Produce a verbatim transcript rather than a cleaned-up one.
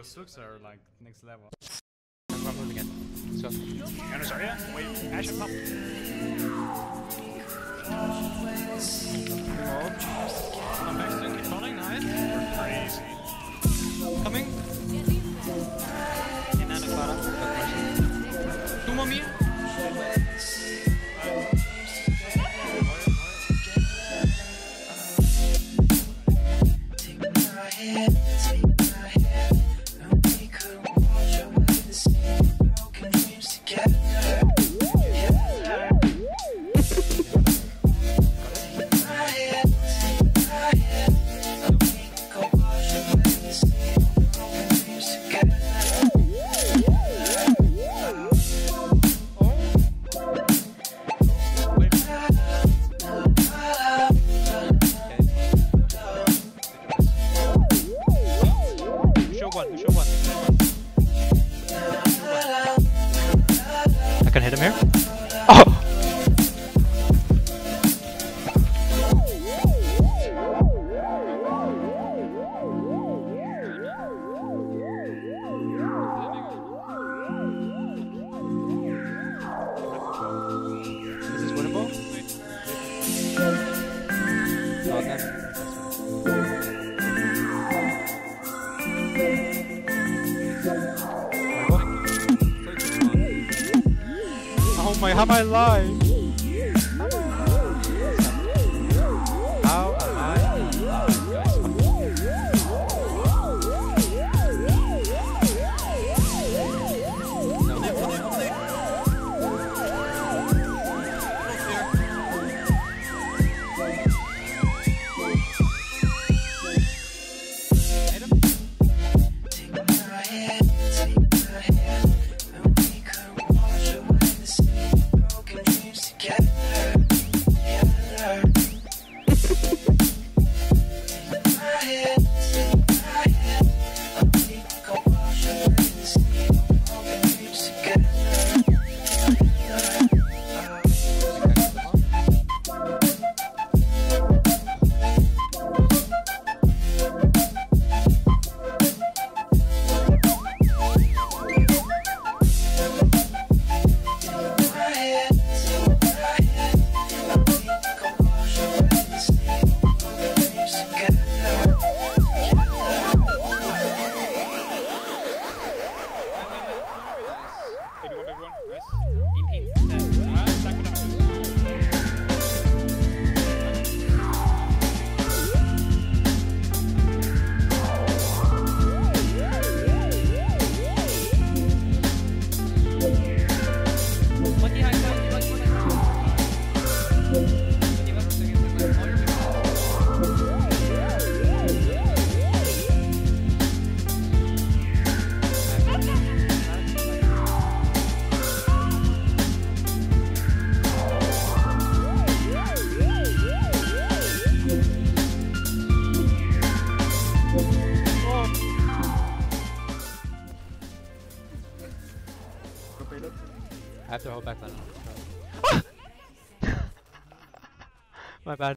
Those Sooks are like next level. I'm moving in. Let's go. Jonas, are ya? Wait, Ash and Pop. I'm back to keep falling, nice. We're crazy. Coming. In and Clara. Two more me. I can hit him here. Oh! Is this winnable? Oh, then. Oh my, how am I alive? How am I alive, guys? No. I have to hold back that. My bad.